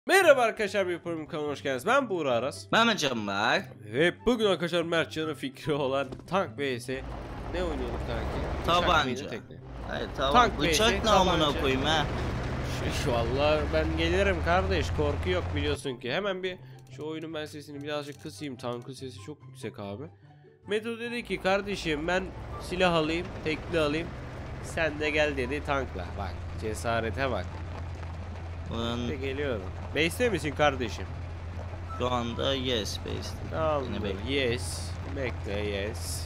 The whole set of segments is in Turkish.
Merhaba arkadaşlar, bir program kanalına hoş geldiniz. Ben Buğra Aras. Ben Can var. Ve bugün arkadaşlar Mertcan'ın fikri olan tank vs. Ne oynuyorduk kanki? Tabanca. Hayır tamam. Tank Bıçak vs. ne amına tabanca. koyayım ha. Vallahi ben gelirim kardeş, korku yok biliyorsun ki. Hemen bir şu oyunun ben sesini birazcık kısayım. Tankın sesi çok yüksek abi. Meto dedi ki kardeşim ben silah alayım, tekli alayım. Sen de gel dedi tankla. Bak cesarete bak. İşte geliyorum. Base'te misin kardeşim? Şu anda yes based. Tamam. Yes. Bekle yes.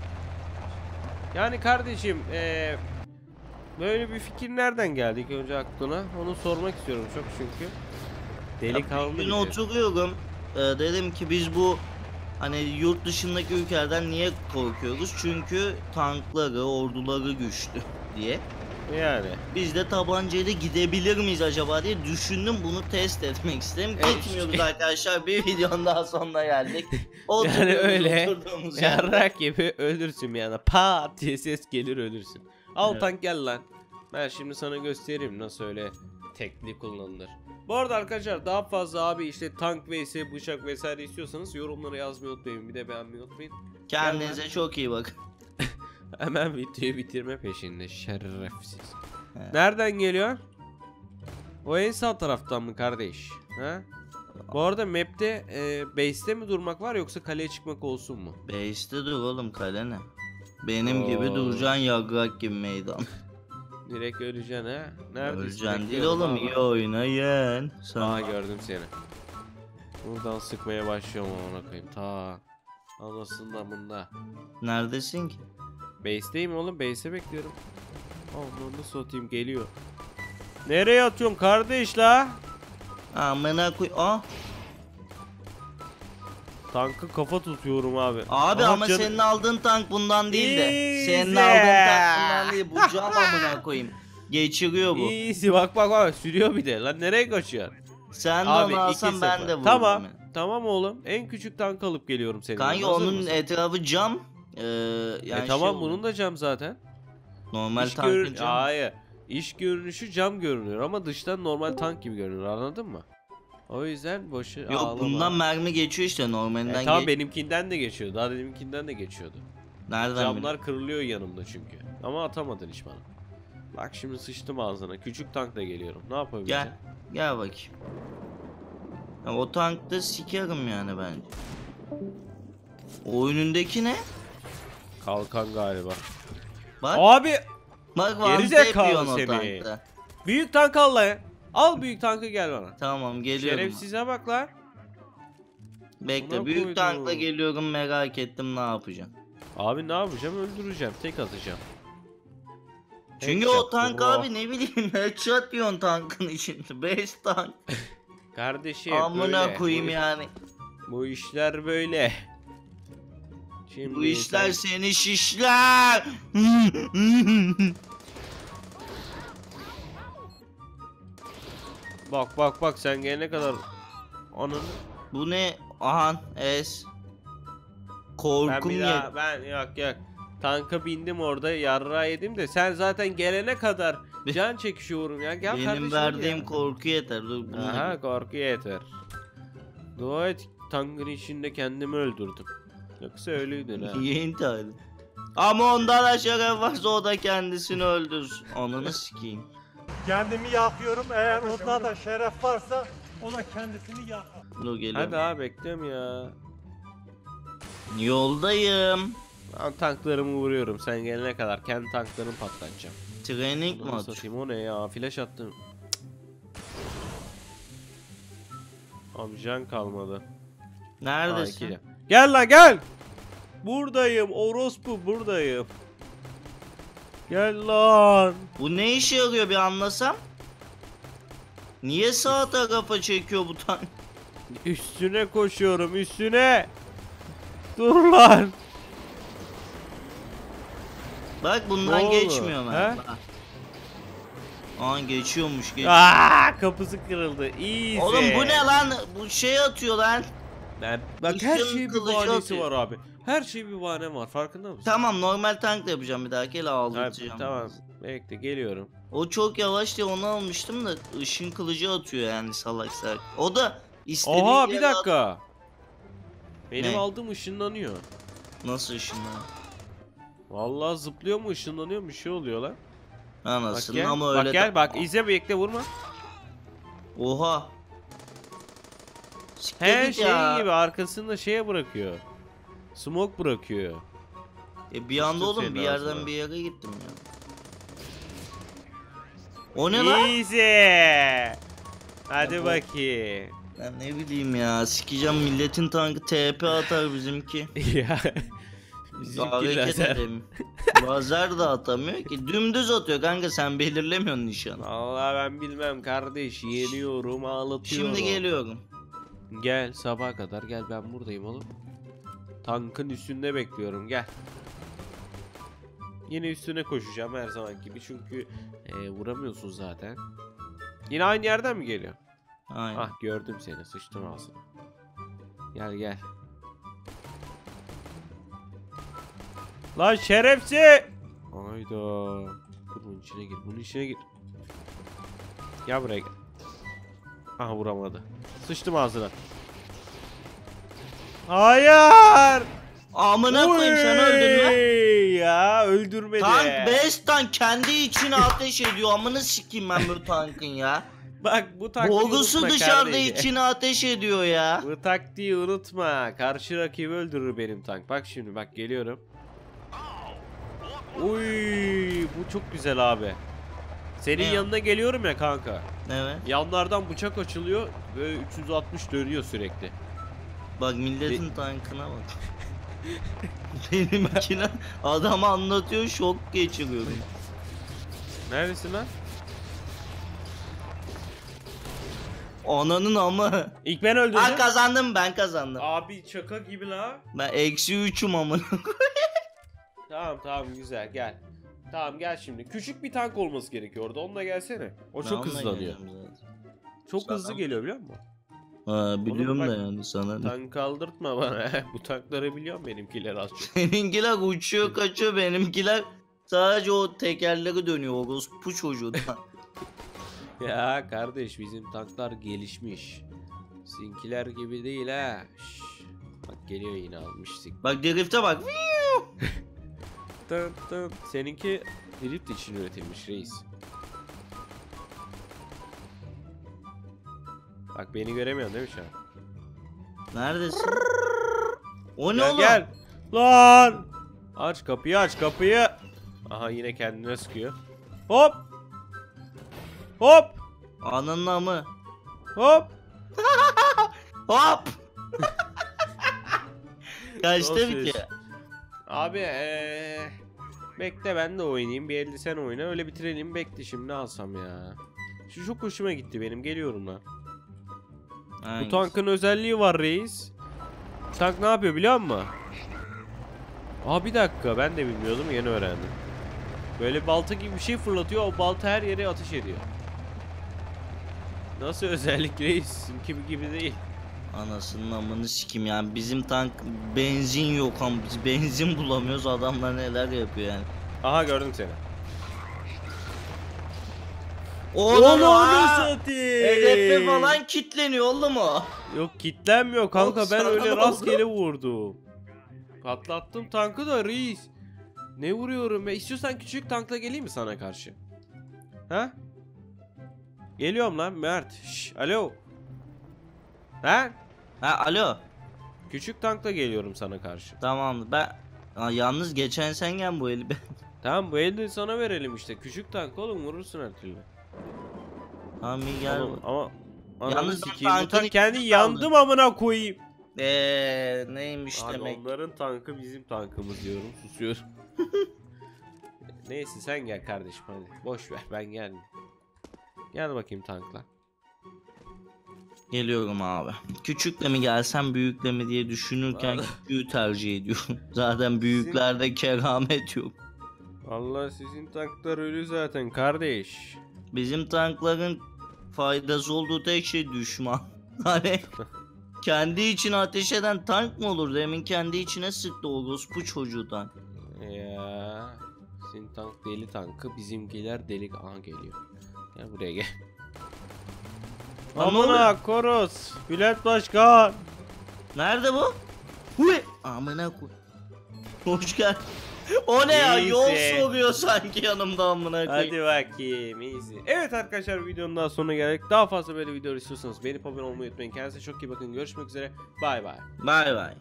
Yani kardeşim böyle bir fikir nereden geldi ilk önce aklına? Onu sormak istiyorum çok çünkü. Delikanlı Bir gün biri. oturuyorum. Dedim ki biz bu hani yurt dışındaki ülkelerden niye korkuyoruz? Çünkü tankları, orduları güçlü diye. Yani. Biz de tabancayla gidebilir miyiz acaba diye düşündüm, bunu test etmek istedim. Gitmiyoruz arkadaşlar, bir videonun daha sonuna geldik. Yani öyle oturduğumuz yarrak gibi ölürsün yani. Pat diye ses gelir ölürsün. Al Evet. tank gel lan. Ben şimdi sana göstereyim nasıl öyle tekli kullanılır. Bu arada arkadaşlar daha fazla abi işte tank vs bıçak vesaire istiyorsanız yorumlara yazmayı unutmayın. Bir de beğenmeyi unutmayın. Kendinize çok iyi bakın. Hemen videoyu bitirme peşinde şerefsiz. Evet. Nereden geliyor? O en sağ taraftan mı kardeş? Ha? Bu arada map'te base'te mi durmak var yoksa kaleye çıkmak olsun mu? Base'te dur oğlum, kale ne? Benim Oo. gibi duracaksın, yagrak gibi meydan. Direkt öleceksin ha? Neredesin? Öleceksin değil Bekliyorum oğlum, ama. iyi oynayın. Aa gördüm seni. Buradan sıkmaya başlıyorum ona koyayım. Ta anasından bunda. Neredesin ki? Base'teyim oğlum, base'e bekliyorum. Allah'ım nasıl atayım, geliyor. Nereye atıyorsun kardeş la? Amına koy. Ah. Tankı kafa tutuyorum abi. Abi Aha, ama canım. senin aldığın tank bundan değil de. Easy. Senin aldığın tank bundan değil. Bu cam amına koyayım. Geçiriyor bu. İyisi bak bak bak sürüyor bir de lan, nereye kaçıyor? Sen de Abi, onu 2-0. alsan ben de vururum. Tamam. yani. Tamam oğlum, en küçük tank alıp geliyorum senin. Kanka onun etrafı cam. Yani tamam şey bunun da cam zaten. normal İş tankın cam. Hayır. İş görünüşü cam görünüyor ama dıştan normal tank gibi görünüyor, anladın mı? O yüzden boşu Yok ağlama. bundan mermi geçiyor işte, normalinden Tamam benimkinden de geçiyordu. Daha benimkinden de geçiyordu. Nereden Camlar kırılıyor yanımda çünkü. Ama atamadın hiç bana. Bak şimdi sıçtım ağzına. Küçük tankla geliyorum. Ne yapabileceğim? Gel bakayım. Ya, o tankta sikerim yani bence. O önündeki ne? Kalkan galiba. Bak. Abi Bak var. gerizekalı O seni. tankta. büyük tank al lan. Al büyük tankı gel bana. Tamam geliyorum. Şerefsize bak lan. Bekle, Buna büyük koydum. tankla geliyorum, merak ettim ne yapacağım. Abi ne yapacağım? Öldüreceğim. Tek atacağım. Çünkü Headshot, o tank bro. abi ne bileyim headshot diyorsun tankın içinde. Best tank. Kardeşim Amına böyle. koyayım yani. Bu işler böyle. Şimdi Bu işler sen- seni şişler. Bak bak bak sen gelene kadar ananı. Bu ne? Ahan es. Ben Korkum bir ya. daha ben yok. Tanka bindim orada yarra yedim de sen zaten gelene kadar can çekişiyorum ya. Gel Benim kardeşim verdiğim ya. korku yeter. Dur bunu. Aha korku yeter. Dua et tankın içinde kendimi öldürdüm. Yoksa ölüydün ha. İyi intihar. Ama ondan aşağı varsa o da kendisini öldürsün. Ananı sikeyim. Kendimi yakıyorum. Eğer onda da şeref varsa o da kendisini yakar. Dur geliyorum. Hadi abi bekliyorum ya. Yoldayım. Ben tanklarımı vuruyorum sen gelene kadar kendi tanklarımı patlatacağım. Training Bunu mod. satayım, o ne ya, flash attım. Abi can kalmadı. Ha, Neredesin? iki. Gel lan gel. Buradayım orospu, buradayım. Gel lan. Bu ne işe yarıyor bir anlasam? Niye sağ tarafa çekiyor bu tank? Üstüne koşuyorum, üstüne. Dur lan. Bak Ne bundan oldu? geçmiyor mu? He? Aa geçiyormuş geç. Aa, kapısı kırıldı. Easy. Oğlum bu ne lan? Bu şey atıyor lan. Bak her Işın şeyin bir kılıcı bahanesi atıyor. var abi. Her şeyin bir bahane var, farkında mısın? Tamam normal tank da yapacağım bir dahaki, Abi, ağlatacağım. tamam. Bekle geliyorum. O çok yavaş diye onu almıştım da ışın kılıcı atıyor yani salak salak. O da istediği Oha bir yere dakika. Benim Ne? aldığım ışınlanıyor. Nasıl ışınlar? Vallahi zıplıyor mu ışınlanıyor mu bir şey oluyor lan. Bak Anasını gel. ama Bak öyle gel bak izle bekle vurma. Oha. Siktir He git şey ya. gibi arkasında şeye bırakıyor. Smoke bırakıyor. Bir anda Sıçtım oğlum senin bir yerden ağzına. bir yere gittim ya. O ne lan? Easy. Hadi Ya bu- bakayım. Ben ne bileyim ya, sikeceğim milletin tankı TP atar bizimki. Ya. Bizimki Hareket lazer. edeyim. Lazer de atamıyor ki, dümdüz atıyor kanka, sen belirlemiyorsun nişanı. Vallahi ben bilmem kardeş. Yeniyorum ağlatıyorum. Şimdi geliyorum. Gel sabaha kadar gel ben buradayım oğlum. Tankın üstünde bekliyorum gel. Yine üstüne koşacağım her zaman gibi çünkü vuramıyorsun zaten. Yine aynı yerden mi geliyor? Aynen. Ah gördüm seni sıçtım ağzına. Gel gel. Lan şerefsiz! Hayda. Dur bunun içine gir bunun içine gir. Gel buraya gel. Aha vuramadı. Sıçtım ağzına. Hayır! Amına koyayım, sen öldün lan. Ya öldürmedi. Tank best tank kendi içine ateş ediyor, amına sikeyim ben bu tankın ya. Bak bu taktiği Bogusu unutma dışarıda kardeşim. içine ateş ediyor ya. Bu taktiği unutma. Karşı rakibi öldürür benim tank. Bak şimdi bak geliyorum. Uy bu çok güzel abi. Senin Ne? yanına geliyorum ya kanka. Evet. Yanlardan bıçak açılıyor ve 360 dönüyor sürekli. Bak milletin tankına bak. Benimkine adam anlatıyor, şok geçiriyorum. Neredesin lan? Ananın amı. İlk ben öldürdüm. Ha, kazandım, ben kazandım. Abi şaka gibi la. Ben -3'üm amına. Tamam güzel gel. Tamam gel şimdi. Küçük bir tank olması gerekiyor orada. Onunla gelsene. O çok hızlanıyor. Çok Zaten- hızlı geliyor biliyor musun? Ha, biliyorum Oğlum da bak, yani sana. Tank kaldırtma bana. Bu tankları biliyorum benimkiler az çok. Seninkiler uçuyor kaçıyor, benimkiler sadece o tekerleri dönüyor, o orospu çocuğundan. Ya kardeş bizim tanklar gelişmiş. Sizinkiler gibi değil ha. Şş. Bak geliyor yine almıştık. Bak drift'e bak. Tın tın. Seninki drift için üretilmiş reis. Bak beni göremiyorsun değil mi şu an? Neredesin? O ne Gel oğlum? gel. Lan. Aç kapıyı aç kapıyı. Aha yine kendine sıkıyor. Hop. Hop. Ananın amı. Hop. Hop. Kaçta Nasıl bitiyor? iş? Abi bekle ben de oynayayım. Bir elde sen oyna. Öyle bitirelim. Bekle şimdi ne alsam ya. Şu çok hoşuma gitti benim. Geliyorum lan. Bu Hangisi? tankın özelliği var reis. Tank ne yapıyor biliyor musun? Aa bir dakika ben de bilmiyordum yeni öğrendim. Böyle balta gibi bir şey fırlatıyor. O balta her yere ateş ediyor. Nasıl özellik reis? Gibi değil. Anasının amını sikim yani, bizim tank benzin yok ama biz benzin bulamıyoruz, adamlar neler yapıyor yani. Aha gördüm seni. Oğlum onu ha! satayım. Hedefe falan kitleniyor oğlum o. Yok kitlenmiyor kanka Oğlum ben sana öyle ne rastgele vurdum. Patlattım tankı da reis. Ne vuruyorum be? İstiyorsan küçük tankla geleyim mi sana karşı? Ha? Geliyorum lan Mert. Şş, alo. Ha? Ha, alo. Küçük tankla geliyorum sana karşı. Tamam, ben yalnız geçen sen gel bu eli. Tamam bu elde sana verelim işte. Küçük tank oğlum vurursun her türlü. Tamam iyi gel. Oğlum, ama ananı Yalnız ben sikeyim. Bu tankın tank kendi içinde yandım amına koyayım. Neymiş Abi demek. onların tankı bizim tankımız diyorum. Susuyorum. Neyse sen gel kardeşim hadi. Boş ver ben gelmeyeyim. Gel bakayım tankla. Geliyorum abi. Küçükle mi gelsem büyükle mi diye düşünürken Vallahi. küçüğü tercih ediyorum. Zaten büyüklerde keramet yok. Vallahi sizin tanklar ölü zaten kardeş. Bizim tankların faydası olduğu tek şey düşman. Hani kendi içine ateş eden tank mı olur? Demin kendi içine sıktı o orospu çocuğu tank. Ya Senin tank deli tankı, bizimkiler delik. Aha geliyor. Gel buraya gel. Lan ne oluyor? Amına Koros. Bülent Başkan. Nerede bu? Huy! Amına koy. Hoş geldin. O ne ya? İyisin. Yol soruyor sanki yanımda amına koyayım. Hadi bakayım iyisi. Evet arkadaşlar, videonun daha sonuna geldik. Daha fazla böyle video istiyorsanız beğenip abone olmayı unutmayın. Kendinize çok iyi bakın. Görüşmek üzere. Bay bay. Bay bay.